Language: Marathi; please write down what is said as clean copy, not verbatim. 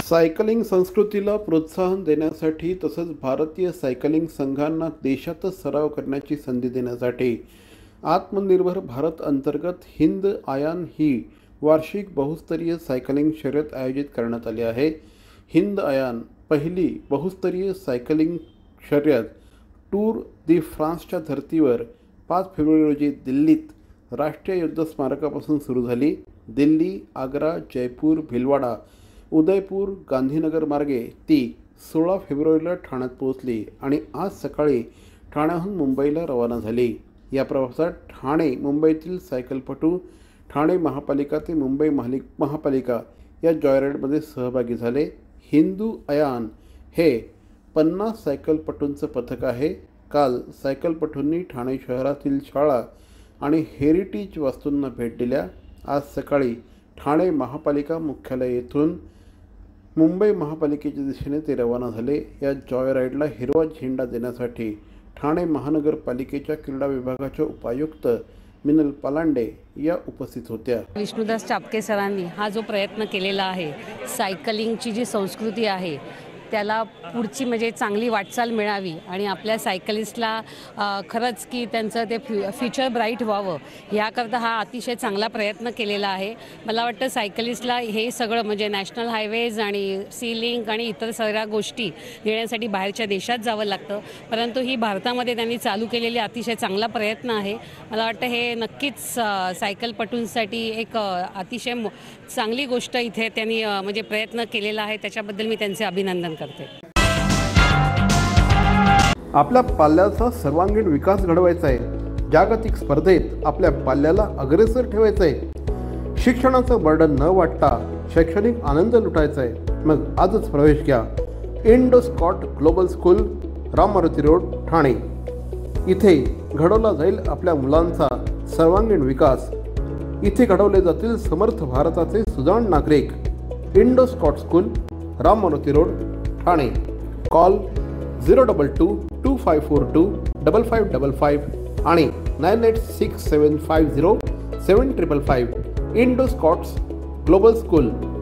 सायकलिंग संस्कृतीला प्रोत्साहन देण्यासाठी तसंच भारतीय सायकलिंग संघांना देशातच सराव करण्याची संधी देण्यासाठी आत्मनिर्भर भारत अंतर्गत हिंद आयान ही वार्षिक बहुस्तरीय सायकलिंग शर्यत आयोजित करण्यात आली आहे। हिंद आयान पहिली बहुस्तरीय सायकलिंग शर्यत टूर दी फ्रान्सच्या धर्तीवर 5 फेब्रुवारी रोजी दिल्लीत राष्ट्रीय युद्ध स्मारकापासून सुरू झाली। दिल्ली, आग्रा, जयपूर, भिलवाडा, उदयपूर, गांधीनगर मार्गे ती 16 फेब्रुवारीला ठाण्यात पोहोचली आणि आज सकाळी ठाण्याहून मुंबईला रवाना झाली। या प्रवासात ठाणे मुंबईतील सायकलपटू, ठाणे महापालिका ते मुंबई महापालिका या जॉयराईडमध्ये सहभागी झाले। हिंदू आयान हे 50 सायकलपटूंचं पथक आहे। काल सायकलपटूंनी ठाणे शहरातील शाळा आणि हेरिटेज वास्तूंना भेट दिल्या। आज सकाळी ठाणे महापालिका मुख्यालय येथून मुंबई महापालिकेच्या दिशेने ते रवाना झाले। या जॉयराईडला हिरवा झेंडा देण्यासाठी ठाणे महानगरपालिकेच्या क्रीडा विभागाच्या उपायुक्त मिनल पलांडे या उपस्थित होत्या। विष्णुदास चापके सरांनी हा जो प्रयत्न केलेला आहे, सायकलिंगची जी संस्कृती आहे त्याला पुढची म्हणजे चांगली वाटचाल मिळावी आणि आपल्या सायकलिस्टला खरंच की त्यांचं ते फ्युचर ब्राईट व्हावं याकरता हा अतिशय चांगला प्रयत्न केलेला आहे। मला वाटतं सायकलिस्टला हे सगळं म्हणजे नॅशनल हायवेज आणि सी लिंक आणि इतर सगळ्या गोष्टी घेण्यासाठी बाहेरच्या देशात जावं लागतं, परंतु ही भारतामध्ये त्यांनी चालू केलेली अतिशय चांगला प्रयत्न आहे। मला वाटतं हे नक्कीच सायकलपटूंसाठी एक अतिशय चांगली गोष्ट इथे त्यांनी म्हणजे प्रयत्न केलेला आहे, त्याच्याबद्दल मी त्यांचे अभिनंदन करते। आपल्या पाल्याचा सर्वांगीण विकास घडवायचा आहे, जागतिक स्पर्धेत आपल्या पाल्याला अग्रेसर ठेवायचं आहे, शिक्षणाचं बर्डन न वाटता शैक्षणिक आनंद लुटायचा आहे। मग आजच प्रवेश घ्या Indo Scott global school, Ram Maruti road, Thane. इथे घडवला जाईल आपल्या मुलांचा सर्वांगीण विकास। इथे घडवले जातील समर्थ भारताचे सुजाण नागरिक। Indo Scott school, Ram Maruti road, Thane. Call 02225425555 आणि 9867507555। Indo Scots global school.